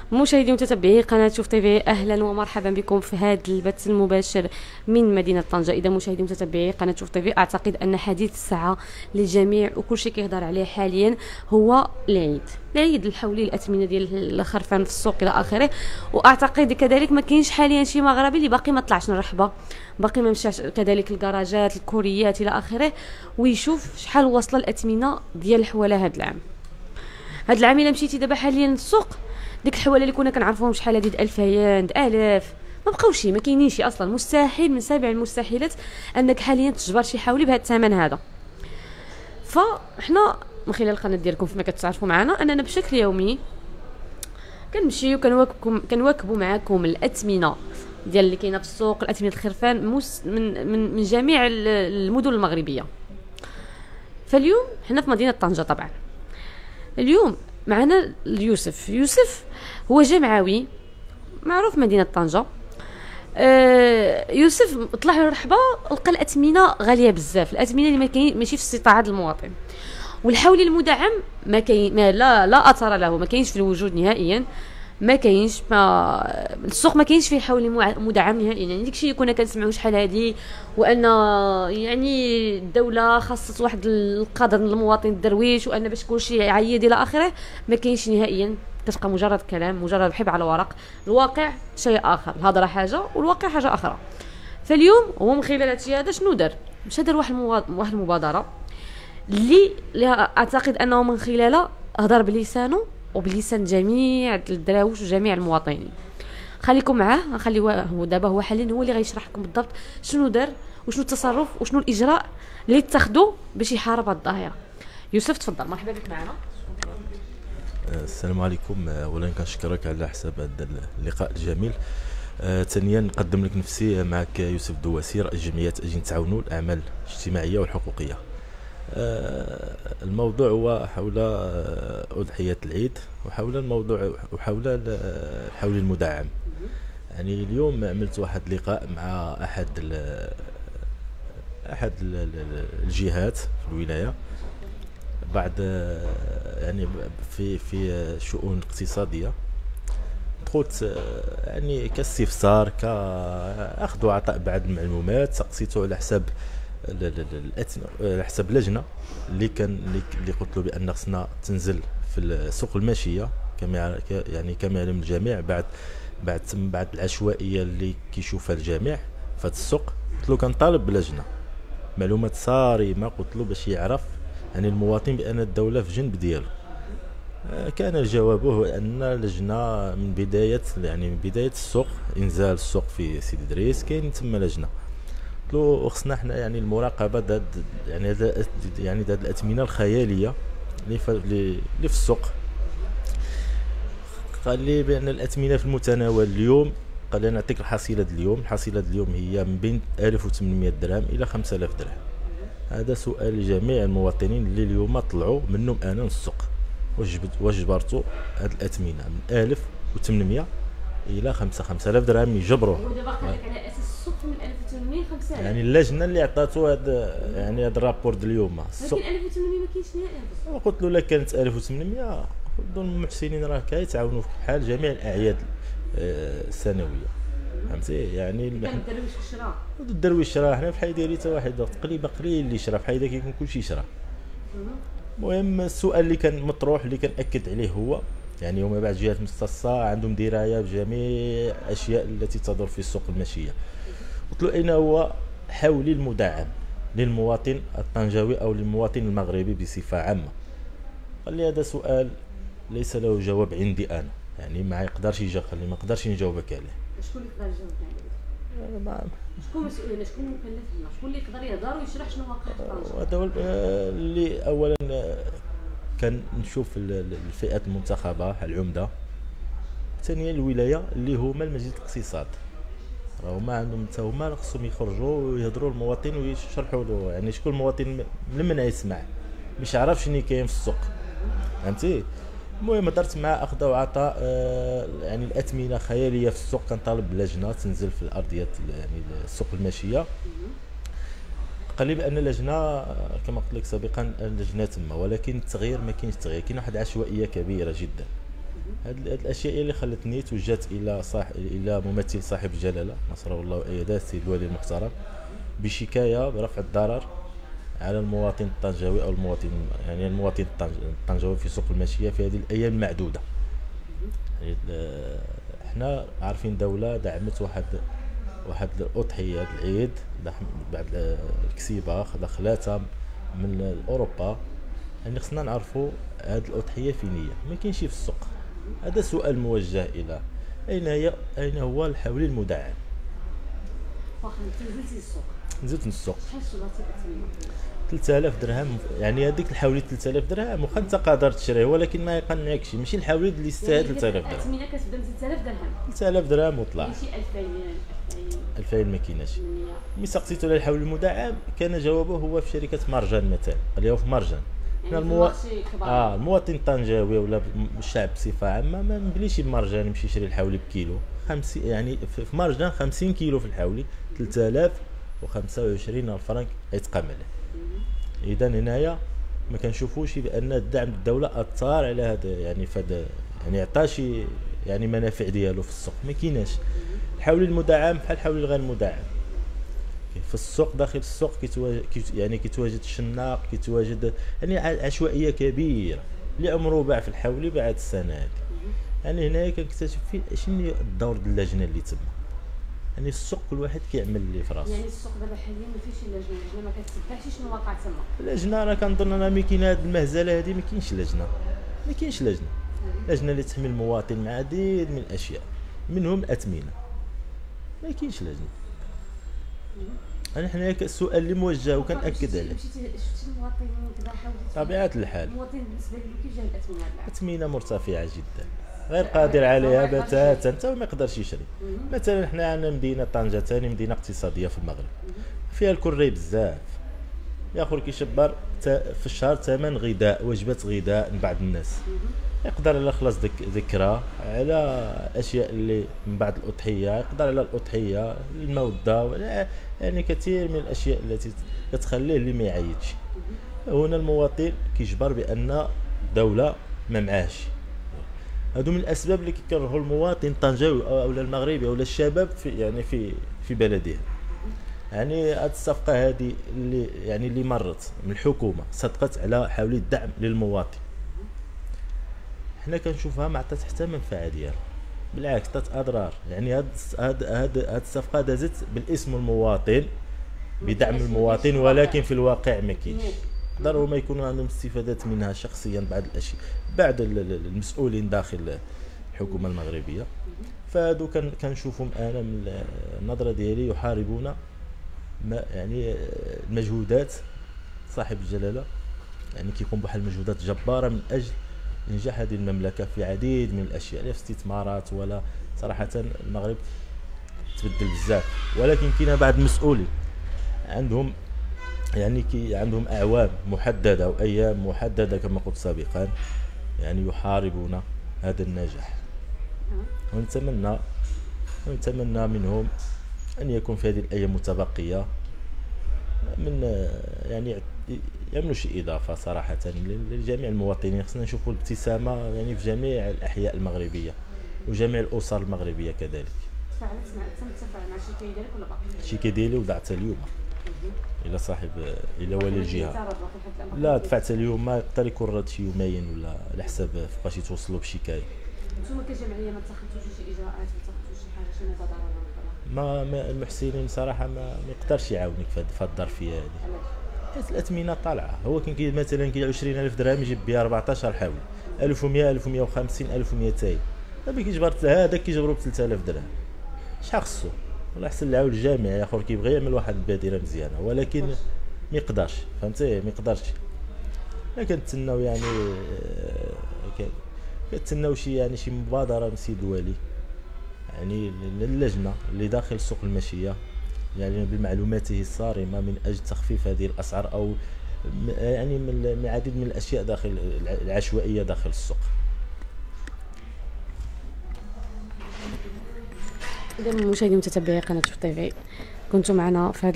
مشاهدي ومتتبعي قناة شوف تيفي، اهلا ومرحبا بكم في هذا البث المباشر من مدينة طنجة. اذا مشاهدي ومتتبعي قناة شوف تيفي، اعتقد ان حديث الساعة للجميع وكل شيء كيهضر عليه حاليا هو العيد الحولي، الاثمنة ديال الخرفان في السوق الى اخره. واعتقد كذلك ما كاينش حاليا شي مغربي اللي باقي ما طلعش نرحبه، باقي ما مشاش كذلك الكراجات الكوريات الى اخره ويشوف شحال واصله الاثمنة ديال الحواله هذا العام. هاد العام الا مشيتي دابا حاليا للسوق، ديك الحواله اللي كنا كنعرفوهم شحال هادي 2000 1000 ما بقاوش، ما كاينينش اصلا. مستحيل من سابع المستحيلات انك حاليا تجبر شي حولي بهذا الثمن هذا. فاحنا من خلال القناه ديالكم فيما كتعرفوا معنا اننا بشكل يومي كنمشيو كنواكبوا معكم الاثمنه ديال اللي كاينه في السوق، الاثمنه الخرفان من جميع المدن المغربيه. فاليوم حنا في مدينه طنجه. طبعا اليوم معنا يوسف هو جمعوي معروف مدينة طنجة. يوسف طلع له رحبة، لقى الأثمنة غالية بزاف، الأثمنة اللي ماشي في استطاعة المواطن. والحولي المدعم ما كاين، لا أثر له، ما كاينش في الوجود نهائيا، ما كاينش. السوق ما كاينش فيه حولي مدعم نهائيا. يعني داكشي اللي كنا كنسمعوا شحال هادي، وان يعني الدوله خاصت واحد القدر للمواطن الدرويش، وان باش كلشي يعيد الى اخره، ما كاينش نهائيا. كتبقى مجرد كلام، مجرد حب على ورق. الواقع شيء اخر، الهضره حاجه والواقع حاجه اخرى. فاليوم هو من خلال هادشي هذا شنو دار؟ مشى دار واحد المبادره اللي اعتقد انه من خلالها هضر بلسانه وبلسان جميع الدراوش وجميع المواطنين. خليكم معاه، نخليه هو دابا هو حاليا هو اللي غيشرح لكم بالضبط شنو دار وشنو التصرف وشنو الاجراء اللي اتخذوا باش يحارب هذه الظاهره. يوسف تفضل، مرحبا بك معنا. السلام عليكم. اولا كنشكرك على حساب هذا اللقاء الجميل. ثانيا نقدم لك نفسي، معك يوسف دواسي، رئيس جمعيه اجي نتعاونوا الاعمال الاجتماعيه والحقوقيه. الموضوع هو حول أضحية العيد، وحول الموضوع وحول الحول المدعم. يعني اليوم عملت واحد اللقاء مع أحد الجهات في الولاية، بعد يعني في شؤون اقتصادية. دخلت يعني كاستفسار، كأخذ وعطاء بعض المعلومات، سقسيته على حساب حسب لجنه اللي قلت له بان خصنا تنزل في السوق الماشيه كما يعلم الجميع، بعد العشوائيه اللي كيشوفها الجميع في هذا السوق. قلت له كنطالب بلجنه معلومات صارمه، قلت له باش يعرف يعني المواطن بان الدوله في جنب ديالو. كان جوابه ان لجنه من بدايه السوق، انزال السوق في سيدي دريس كاين تم لجنه. وخصنا حنا يعني المراقبه داد الاثمنه الخياليه اللي في السوق. قال لي بان الاثمنه في المتناول اليوم. قال لي نعطيك الحصيله اليوم. الحصيله اليوم هي من بين 1800 درهم الى 5000 درهم. هذا سؤال لجميع المواطنين اللي اليوم طلعوا منهم انا السوق، واش جبرتوا هذه الاثمنه من 1800 الى 5000 درهم يجبروه. ودابا قال لك على اساس السوق من 1800 5000، يعني اللجنه اللي عطاتو هذا الرابور ديال اليوم. السوق 1800 ما كاينش نهائيا. وقلت له لا كانت 1800 المحسنين راه كيتعاونوا في بحال جميع الاعياد السنويه، فهمتي؟ يعني الدرويش شرا الدرويش شرا، حنا في حيدة حتى واحد تقريبا قليل اللي شرا في حيدة، كيكون كلشي شرا. المهم السؤال اللي كان مطروح اللي كنأكد عليه هو يعني هما بعض الجهات المختصه عندهم درايه بجميع الاشياء التي تدور في السوق الماشيه. قلت له اين هو حولي المدعم للمواطن الطنجاوي او للمواطن المغربي بصفه عامه؟ قال لي هذا سؤال ليس له جواب عندي انا، يعني ما يقدرش ما نقدرش نجاوبك عليه. شكون اللي يقدر يجاوبك عليه؟ شكون مسؤول؟ شكون مكلف؟ شكون اللي يقدر يهضر ويشرح شنو واقع في طنجة؟ هذا اللي اولا كان نشوف الفئات المنتخبه العمده. ثانيا الولايه اللي هما المجلس الاقتصاد، راهو ما عندهم حتى هما خصهم يخرجوا ويهضروا للمواطن ويشرحوا له، يعني شكون المواطن لمن يسمع مش عارف شنو كاين في السوق، فهمتي؟ المهم درت معاه اخذ وعطاء. يعني الاثمنه خياليه في السوق. كنطالب بلجنه تنزل في الارضيات يعني السوق الماشيه. قال لي بان اللجنه كما قلت لك سابقا اللجنه تم، ولكن التغيير ما كاينش تغيير، كاين واحد العشوائيه كبيره جدا. هاد الاشياء هي اللي خلتني توجهت الى ممثل صاحب الجلاله نصره الله وايده السيد الوالي المحترم بشكايه برفع الضرر على المواطن الطنجاوي او المواطن الطنجاوي في سوق الماشيه في هذه الايام المعدوده. يعني احنا عارفين دوله دعمت واحد الاضحيه هذا العيد بعد الكسيبه دخلاتها من اوروبا. يعني خصنا نعرفوا هذه الاضحيه فين هي، ما كاينش في السوق. هذا سؤال موجه الى اين هو الحولي المدعم. واخا نزلتي السوق، نزلت السوق شحال شراتي الأثمنة؟ 3000 درهم. يعني هذيك الحوليت 3000 درهم واخا انت قادر تشريه، ولكن ما يقنعكش. ماشي الحوليت اللي يستاهل 3000 درهم. الأثمنة كتبدا من 3000 درهم. 3000 درهم وطلع. ماشي 2000 ما كايناش. ملي سقسيتو على الحول المدعم كان جوابه هو في شركه مرجان مثلا، اللي هو في مرجان. يعني المواطن الطنجاوي ولا الشعب بصفه عامه ما مبليش بمرجان يمشي يشري الحولي بكيلو 50. يعني في مرجان 50 كيلو في الحولي 3025 الفرنك يتقام عليه. اذا هنايا ما كنشوفوش بان الدعم الدوله اثر على هذا، يعني فهاد يعني عطى شي يعني منافع ديالو في السوق. ما كايناش الحولي المدعم بحال الحولي الغير مدعم. في السوق داخل السوق كيتواجد الشناق، كيتواجد يعني عشوائيه كبيره. اللي عمره باع في الحولي بعد السنه هذه. يعني هنايا كنكتشف فيه شنو الدور ديال اللجنه اللي تما. يعني السوق كل واحد كيعمل اللي في راسو. يعني السوق دابا حاليا ما فيش اللجنه ما كتتبعش شنو واقع تما. اللجنه انا كنظن انا ملي كاين هذه المهزله هذه ما كاينش لجنه. لجنه اللي تحمي المواطن مع عديد من الاشياء منهم الاثمنه. ما كاينش لجنه. انا حنايا السؤال اللي موجه وكنأكد عليه. شفتي المواطنين دابا حاولتي طبيعه الحال المواطن بالنسبه له كيف جا الاثمنه هذه؟ الاثمنه مرتفعه جدا، غير قادر عليها بتاتا، حتى ما يقدرش يشري. مثلا حنا عندنا مدينه طنجه ثاني مدينه اقتصاديه في المغرب فيها الكري بزاف. يا اخر كيشبر في الشهر ثمن غذاء، وجبات غذاء من بعض الناس. يقدر على خلاص ذكرى على اشياء اللي من بعد الاضحيه، يقدر على الاضحيه الموده، يعني كثير من الاشياء التي كتخليه اللي ما يعيطش. هنا المواطن كيجبر بان الدوله ما معاهش. هادو من الاسباب اللي كيكرهوا المواطن الطنجاوي او المغربي او الشباب في بلدهم. يعني هذه الصفقه هذه اللي مرت من الحكومه صدقت على حولي الدعم للمواطن. حنا كنشوفها ما عطات حتى منفعه ديالها، بالعكس عطات اضرار. يعني هاد الصفقه دازت بالاسم المواطن بدعم المواطن، ولكن في الواقع ما كاينش. يقدروا ما يكونوا عندهم استفادات منها شخصيا بعض الاشياء بعض المسؤولين داخل الحكومه المغربيه. فهادو كنشوفهم انا من النظره ديالي يحاربون يعني المجهودات صاحب الجلاله. يعني كيقوم بواحد المجهودات جباره من اجل انجاح هذه المملكه في عديد من الاشياء، لا في استثمارات ولا صراحه. المغرب تبدل بزاف، ولكن كاين بعض المسؤولين عندهم يعني عندهم اعوام محدده او ايام محدده كما قلت سابقا، يعني يحاربون هذا النجاح. ونتمنى منهم ان يكون في هذه الايام متبقيه من يعني يعملوا شي اضافه صراحه لجميع المواطنين. خصنا نشوفوا الابتسامه يعني في جميع الاحياء المغربيه وجميع الاسر المغربيه كذلك. تفاعلت مع الشركه ديالك ولا باقي؟ الشركه ديالي ودعتها اليوم الى صاحب الى ولي الجهه. لا دفعت اليوم، ما يقدر يكون رد شي يومين ولا على حساب فوقاش يتوصلوا بشكايه. نتوما كجمعيه ما اتخذتوش شي اجراءات، ما اتخذتوش شي حاجه، شي مبادره؟ ما المحسنين صراحه ما يقدرش يعاونك في هذه الظرفيه هذه، حيت الاثمنه طالعه. هو كاين مثلا 20000 درهم يجيب بها 14 حاول، 1100 1150 1200. دابا كيجبر هذاك كيجبروا ب 3000 درهم. شحال خصو؟ والله احسن العون الجامع يا اخر كيبغي يعمل واحد البادره مزيانه، ولكن ما يقدرش. فهمتي؟ ما يقدرش. كنتسناو يعني كنتسناو شي مبادره من السيد الوالي، يعني اللجنه اللي داخل سوق الماشيه، يعني بمعلوماته الصارمه من اجل تخفيف هذه الاسعار، او يعني من العديد من الاشياء داخل العشوائيه داخل السوق. إذا مشاهدي متتبعي قناه شوف تيفي، كنتم معنا في هذا